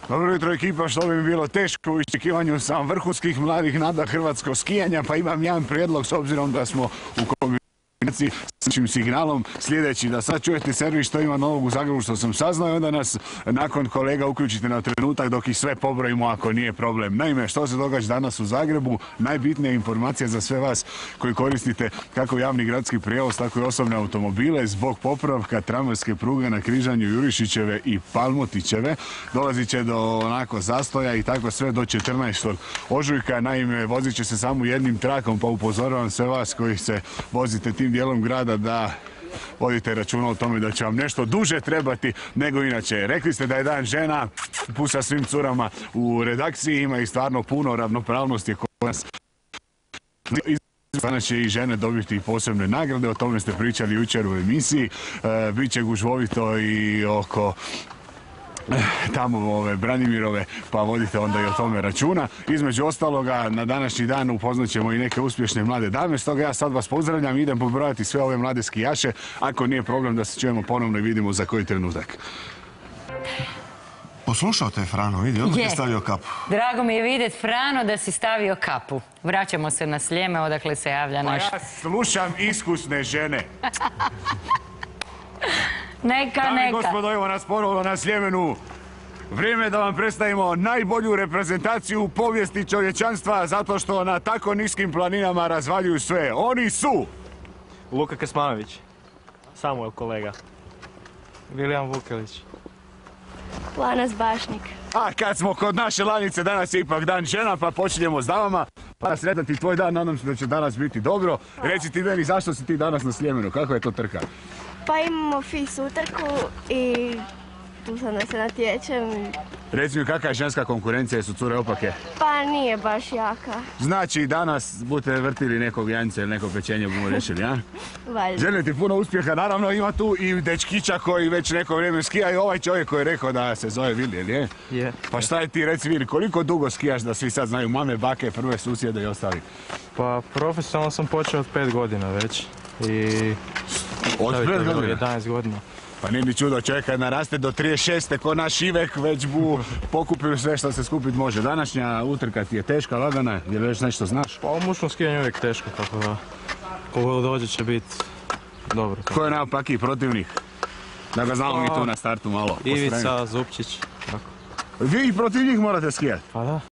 Dobro jutro ekipa, što bi mi bilo teško u iščekivanju sam vrhunskih mladih nada hrvatskog skijanja, pa imam jedan prijedlog s obzirom da smo u kombinaciji s našim signalom, sljedeći da sad čujete servis što ima novog u Zagrebu što sam saznao i onda nas nakon kolega uključite na trenutak dok ih sve pobrojimo ako nije problem. Naime, što se događa danas u Zagrebu, najbitnija informacija za sve vas koji koristite kako javni gradski prijevoz, tako i osobne automobile zbog popravka tramvajske pruge na križanju Jurišićeve i Palmotićeve. Dolazit će do onako zastoja i tako sve do 14. ožujka. Naime, vozit će se samo jednim trakom, pa upozoravam sve vas koji se vozite tim dijelom grada da vodite računa o tome da će vam nešto duže trebati nego inače. Rekli ste da je dan žena, pusa svim curama u redakciji, ima i stvarno puno ravnopravnosti kod nas. Danas će i žene dobiti posebne nagrade, o tome ste pričali jučer u emisiji. Biće gužvovito i oko tamo Branimirove, pa vodite onda i o tome računa. Između ostaloga, na današnji dan upoznat ćemo i neke uspješne mlade dame, stoga ja sad vas pozdravljam i idem pobrojati sve ove mlade skijaše, ako nije problem da se čujemo ponovno i vidimo za koji trenutak. Poslušao te Frano, vidi, odmah je stavio kapu. Drago mi je vidjeti, Frano, da si stavio kapu. Vraćamo se na Sljeme, odakle se javlja naš... Pa ja slušam iskusne žene. Neka. Dame i gospodo, evo nas ponovno na Sljemenu. Vrijeme je da vam predstavimo najbolju reprezentaciju u povijesti čovječanstva, zato što na tako niskim planinama razvaljuju sve. Oni su... Luka Kasmanović, Samuel kolega, Vilijan Vukelić, Lanas Bašnik. A kad smo kod naše Lanice, danas je ipak dan žena, pa počinjemo s damama. Pa sretan ti tvoj dan, nadam se da će danas biti dobro. Reci ti meni, zašto si ti danas na Sljemenu, kako je to trka? Pa imamo FIS utrku i tu sam da se natječem. Reci mi, kakva je ženska konkurencija, su cure opake? Pa nije baš jaka. Znači danas budete vrtili nekog janjca ili neko pečenje bomo rešili, a? Valjda. Želim ti puno uspjeha, naravno ima tu i dečkića koji već neko vrijeme skija i ovaj čovjek koji je rekao da se zove Vili, jel je? Je. Pa šta je ti, reci Vili, koliko dugo skijaš da svi sad znaju, mame, bake, prve susjede i ostali? Pa profesionalno sam počeo od 5 godina već i... Od 5 godina? 11 godina. Pa nije ni čudo, čovjek kad naraste do 36. ko naš Ivek već bu pokupili sve što se skupit može. Današnja utrka ti je teška, lagana, jer već nešto znaš? Pa u muškom skijanju uvijek teško, tako da kogo dođe će biti dobro. Ko je najopakiji protivnik? Da ga znamo mi tu na startu malo. Ivica, Zupčić, tako. Vi i protiv njih morate skijati? Pa da.